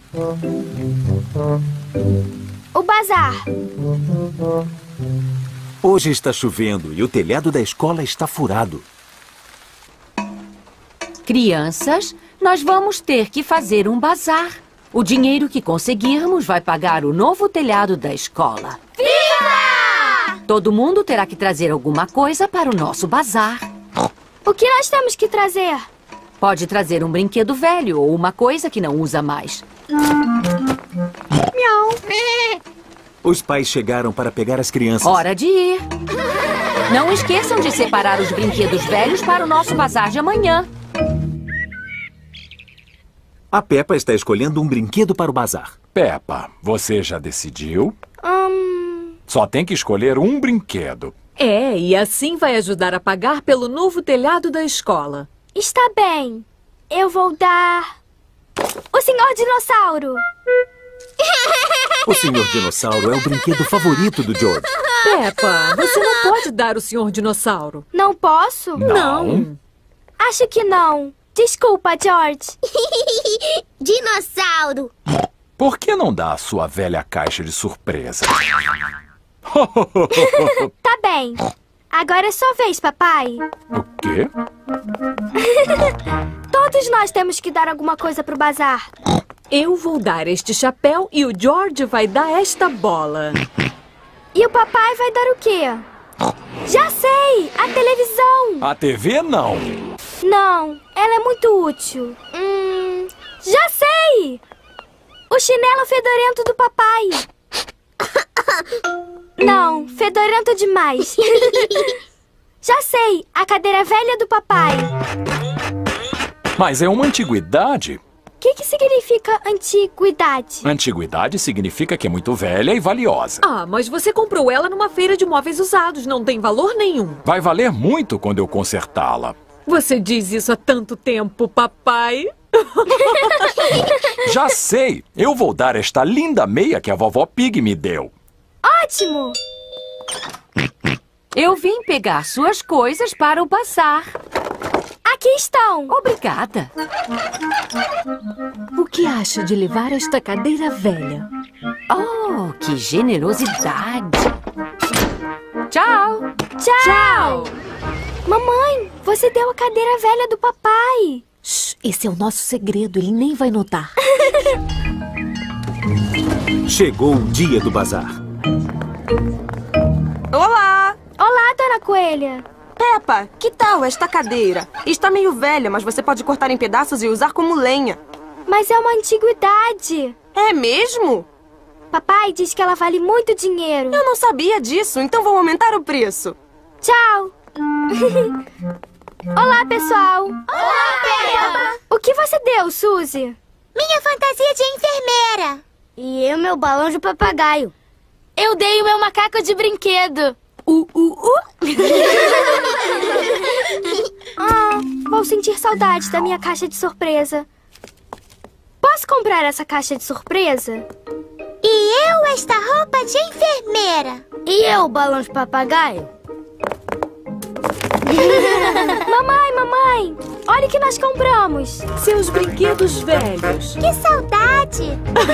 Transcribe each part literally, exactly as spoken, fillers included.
O bazar. Hoje está chovendo e o telhado da escola está furado. Crianças, nós vamos ter que fazer um bazar. O dinheiro que conseguirmos vai pagar o novo telhado da escola. Viva! Todo mundo terá que trazer alguma coisa para o nosso bazar. O que nós temos que trazer? Pode trazer um brinquedo velho ou uma coisa que não usa mais. Miau. Os pais chegaram para pegar as crianças. Hora de ir. Não esqueçam de separar os brinquedos velhos para o nosso bazar de amanhã. A Peppa está escolhendo um brinquedo para o bazar. Peppa, você já decidiu? Hum... Só tem que escolher um brinquedo. É, e assim vai ajudar a pagar pelo novo telhado da escola. Está bem. Eu vou dar... O Senhor Dinossauro. O Senhor Dinossauro é o brinquedo favorito do George. Peppa, você não pode dar o senhor Dinossauro. Não posso? Não. Acho que não. Desculpa, George. Dinossauro. Por que não dá a sua velha caixa de surpresa? Tá bem. Agora é sua vez, papai. O quê? Todos nós temos que dar alguma coisa pro bazar. Eu vou dar este chapéu e o George vai dar esta bola. E o papai vai dar o quê? Já sei! A televisão! A T V não. Não, ela é muito útil. Hum, já sei! O chinelo fedorento do papai. Não, fedorento demais. Já sei, a cadeira velha do papai. Mas é uma antiguidade. O que, que significa antiguidade? Antiguidade significa que é muito velha e valiosa. Ah, mas você comprou ela numa feira de móveis usados. Não tem valor nenhum. Vai valer muito quando eu consertá-la. Você diz isso há tanto tempo, papai. Já sei! Eu vou dar esta linda meia que a vovó Pig me deu. Ótimo! Eu vim pegar suas coisas para o bazar. Aqui estão. Obrigada. O que acha de levar esta cadeira velha? Oh, que generosidade. Tchau. Tchau. Mamãe, você deu a cadeira velha do papai. Shhh, esse é o nosso segredo, ele nem vai notar. Chegou o dia do bazar. Olá! Olá, Dona Coelha. Peppa, que tal esta cadeira? Está meio velha, mas você pode cortar em pedaços e usar como lenha. Mas é uma antiguidade. É mesmo? Papai diz que ela vale muito dinheiro. Eu não sabia disso, então vou aumentar o preço. Tchau. Olá, pessoal. Olá, Peppa. O que você deu, Suzy? Minha fantasia de enfermeira. E eu, meu balão de papagaio. Eu dei o meu macaco de brinquedo. Uh, uh, uh. Ah, vou sentir saudade da minha caixa de surpresa. Posso comprar essa caixa de surpresa? E eu esta roupa de enfermeira. E eu, balão de papagaio? Mamãe, mamãe, olha o que nós compramos. Seus brinquedos velhos. Que saudade!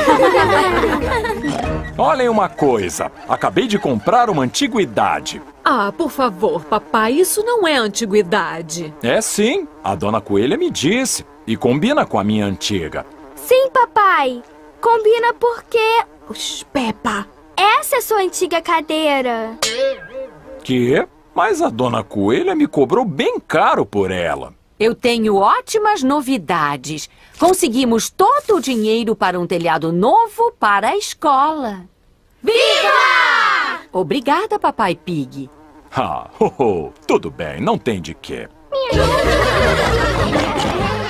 Olhem uma coisa. Acabei de comprar uma antiguidade. Ah, por favor, papai, isso não é antiguidade. É sim. A dona Coelha me disse. E combina com a minha antiga. Sim, papai. Combina porque... Oxi, Peppa. Essa é sua antiga cadeira. Que? Mas a dona Coelha me cobrou bem caro por ela. Eu tenho ótimas novidades. Conseguimos todo o dinheiro para um telhado novo para a escola. Viva! Obrigada, Papai Pig. Ah, ho, ho, tudo bem, não tem de quê.